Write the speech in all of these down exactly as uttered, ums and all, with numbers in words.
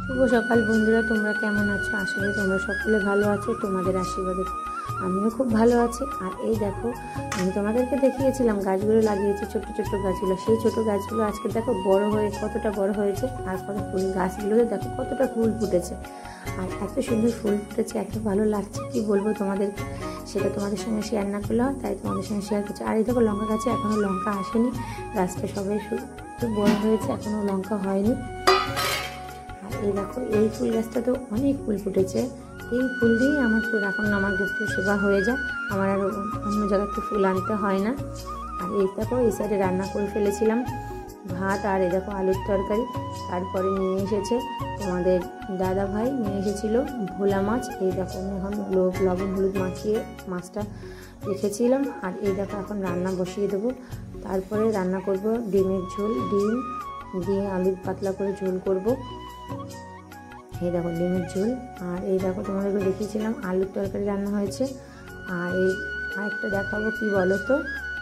শুভ সকাল বন্ধুরা, তোমরা কেমন আছো? আশা করি তোমরা সকলে ভালো আছো। তোমাদের আশীর্বাদে আমিও খুব ভালো আছি। আর এই দেখো, আমি তোমাদেরকে দেখিয়েছিলাম গাছগুলো লাগিয়েছি, ছোট্ট ছোট্ট গাছগুলো। সেই ছোট গাছগুলো আজকে দেখো বড় হয়ে কতটা বড় হয়েছে, আর কত ফুল, গাছগুলোতে দেখো কতটা ফুল ফুটেছে। আর এত সুন্দর ফুল ফুটেছে, এত ভালো লাগছে, কি বলবো তোমাদেরকে, সেটা তোমাদের সঙ্গে শেয়ার না করলে হয়, তাই তোমাদের সঙ্গে শেয়ার করছি। আর এই দেখো লঙ্কা গাছে এখনও লঙ্কা আসেনি, গাছটা সবাই শুধু বড় হয়েছে, এখনও লঙ্কা হয়নি। আর এই দেখো, এই ফুল গাছটা তো অনেক ফুল ফুটেছে। এই ফুল দিয়েই আমার ফুল এখন আমার গুপ্ত সেবা হয়ে যায়, আমার আর অন্য জায়গাতে ফুল আনতে হয় না। আর এই দেখো, এই সাইডে রান্না করে ফেলেছিলাম ভাত, আর এই দেখো আলুর তরকারি। তারপরে নিয়ে এসেছে তোমাদের দাদা ভাই, নিয়ে এসেছিলো ভোলা মাছ। এই দেখো, আমি এখন লবণ হলুদ মাখিয়ে মাছটা রেখেছিলাম। আর এই দেখো, এখন রান্না বসিয়ে দেবো। তারপরে রান্না করব ডিমের ঝোল, ডিম দিয়ে আলুর পাতলা করে ঝোল করব। এই দেখো ডিমের ঝোল। আর এই দেখো, তোমাদেরকে দেখিয়েছিলাম আলুর তরকারি রান্না হয়েছে। আর এই আরেকটা দেখাবো, কি বলো তো,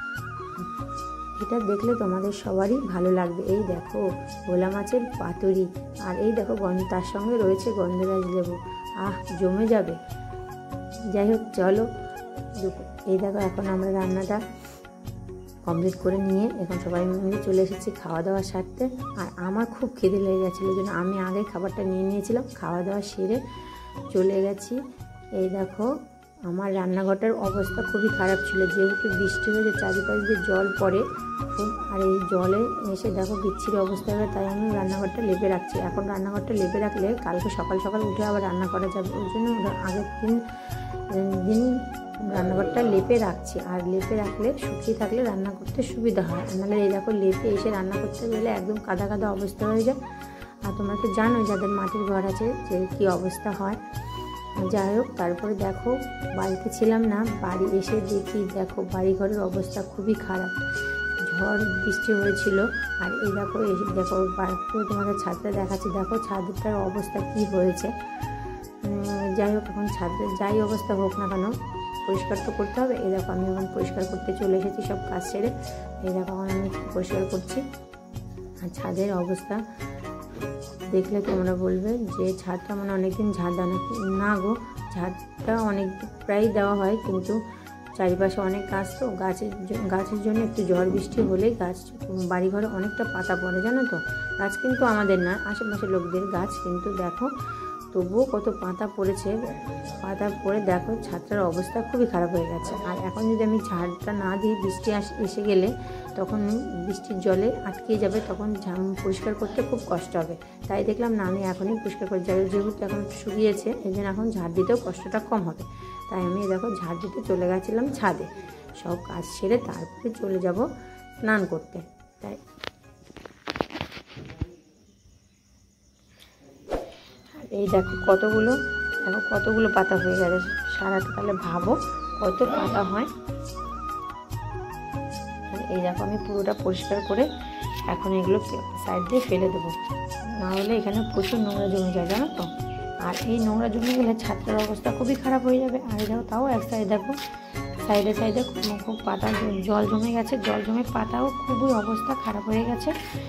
এটা দেখলে তোমাদের সবারই ভালো লাগবে। এই দেখো ভোলা মাছের পাতুরি, আর এই দেখো তার সঙ্গে রয়েছে গন্ধরাজ লেবু। আহ, জমে যাবে। যাই হোক, চলো। এই দেখো, এখন আমরা রান্নাটা কমপ্লিট করে নিয়ে এখন সবাই মিলে চলে এসেছি খাওয়া দাওয়া সারতে। আর আমার খুব খিদে লেগে গেছিলো, ওই জন্য আমি আগে খাবারটা নিয়ে নিয়েছিলাম। খাওয়া দাওয়া সেরে চলে গেছি। এই দেখো, আমার রান্নাঘরটার অবস্থা খুবই খারাপ ছিল, যেহেতু বৃষ্টি হয়েছে, চারিপাশ দিয়ে জল পড়ে খুব। আর এই জলে এসে দেখো বিচ্ছিরি অবস্থা হবে, তাই আমি রান্নাঘরটা লেপে রাখছি। এখন রান্নাঘরটা লেপে রাখলে কালকে সকাল সকাল উঠে আবার রান্না করা যাবে, ওই জন্য আগের দিন দিন রান্নাঘরটা লেপে রাখছি। আর লেপে রাখলে শুকিয়ে থাকলে রান্না করতে সুবিধা হয়, নাহলে এই দেখো লেপে এসে রান্না করতে গেলে একদম কাদা কাদা অবস্থা হয়ে যায়। আর তোমরা তো জানো যাদের মাটির ঘর আছে যে কী অবস্থা হয়। যাই হোক, তারপরে দেখো বাড়িতে ছিলাম না, বাড়ি এসে দেখি দেখো বাড়ি ঘরের অবস্থা খুবই খারাপ, ঝড় বৃষ্টি হয়েছিল। আর এই দেখো, এই দেখো পুরো তোমাদের ছাদটা দেখাচ্ছি, দেখো ছাদটার অবস্থা কি হয়েছে। যাই হোক, এখন ছাদের যাই অবস্থা হোক না কেন, পরিষ্কার তো করতে হবে। এই দেখো, আমি এখন পরিষ্কার করতে চলে এসেছি সব কাজ ছেড়ে। এই দেখো, এখন আমি পরিষ্কার করছি। আর ছাদের অবস্থা দেখলে তোমরা বলবে যে ছাদটা মানে অনেকদিন ঝাড় দেওয়া না গো, ঝাড়টা অনেক প্রায় দেওয়া হয়, কিন্তু চারিপাশে অনেক গাছ, তো গাছের গাছের জন্য একটু ঝড় বৃষ্টি হলেই গাছ বাড়িঘরে অনেকটা পাতা পড়ে, জানো তো। গাছ কিন্তু আমাদের না, আশেপাশের লোকদের গাছ, কিন্তু দেখো তবুও কত পাতা পড়েছে। পাতা পড়ে দেখো ছাদটার অবস্থা খুবই খারাপ হয়ে গেছে। আর এখন যদি আমি ঝাড়টা না দিই, বৃষ্টি এসে গেলে তখন বৃষ্টির জলে আটকে যাবে, তখন পরিষ্কার করতে খুব কষ্ট হবে। তাই দেখলাম না, আমি এখনই পরিষ্কার করে যাই, যেহেতু এখন শুকিয়েছে, এই জন্য এখন ঝাড় দিতেও কষ্টটা কম হবে। তাই আমি দেখো ঝাড় দিতে চলে গেছিলাম ছাদে, সব কাজ সেরে তারপরে চলে যাব স্নান করতে। তাই এই দেখো কতগুলো, দেখো কতগুলো পাতা হয়ে গেছে সারাটা, তাহলে ভাবো কত পাতা হয়। এই দেখো, আমি পুরোটা পরিষ্কার করে এখন এগুলো সাইড দিয়ে ফেলে দেবো, না হলে এখানে প্রচুর নোংরা জমে যায়, জানো তো। আর এই নোংরা জমে গেলে ছাদটার অবস্থা খুবই খারাপ হয়ে যাবে। আর দেখো, তাও এক সাইড দেখো, সাইডে সাইডে খুব পাতা জল জমে গেছে, জল জমে পাতাও খুবই অবস্থা খারাপ হয়ে গেছে।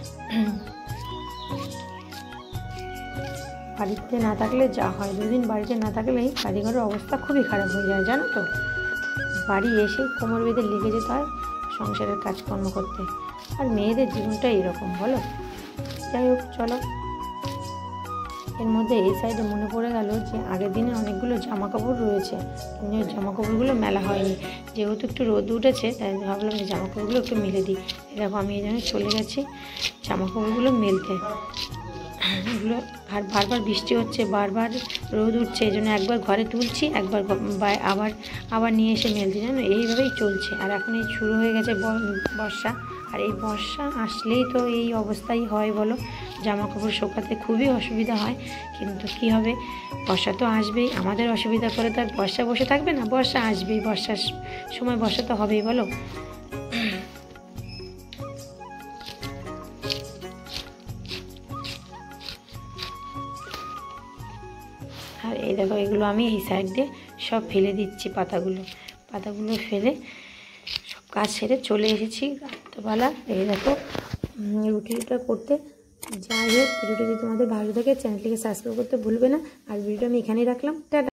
বাড়িতে না থাকলে যা হয়, দুদিন বাড়িতে না থাকলেই বাড়িঘরের অবস্থা খুবই খারাপ হয়ে যায়, জানো তো। বাড়ি এসে কোমর বেঁধে লেগে যেতে হয় সংসারের কাজকর্ম করতে। আর মেয়েদের জীবনটা এরকম, বলো। যাই হোক, চলো। এর মধ্যে এই সাইডে মনে পড়ে গেল যে আগের দিনে অনেকগুলো জামা কাপড় রয়েছে, কিন্তু জামা কাপড়গুলো মেলা হয়নি, যেহেতু একটু রোদ উঠেছে, তাই ভাবলাম যে জামা কাপড়গুলো একটু মেলে দিই। এরকম আমি এই জন্য চলে গেছি জামা কাপড়গুলো মেলতে। এগুলো আর বারবার বৃষ্টি হচ্ছে, বারবার রোদ উঠছে, এই জন্য একবার ঘরে তুলছি, একবার আবার আবার নিয়ে এসে মেলছি, জানো, এইভাবেই চলছে। আর এখন এই শুরু হয়ে গেছে বর্ষা, আর এই বর্ষা আসলেই তো এই অবস্থাই হয়, বলো। জামা কাপড় শুকাতে খুবই অসুবিধা হয়, কিন্তু কি হবে, বর্ষা তো আসবেই। আমাদের অসুবিধা করে তো আর বর্ষা বসে থাকবে না, বর্ষা আসবেই, বর্ষার সময় বর্ষা তো হবেই, বলো। আর এই দেখো, এগুলো আমি এই সাইড দিয়ে সব ফেলে দিচ্ছি, পাতাগুলো পাতাগুলো ফেলে সব কাজ সেরে চলে এসেছি রাত্রেবেলা। এই দেখো রুটিটা করতে যাই হোক, ভিডিওটি যদি তোমাদের ভালো থাকে চ্যানেলটিকে সাবস্ক্রাইব করতে ভুলবে না। আর ভিডিওটা আমি এখানেই রাখলাম, টাটা।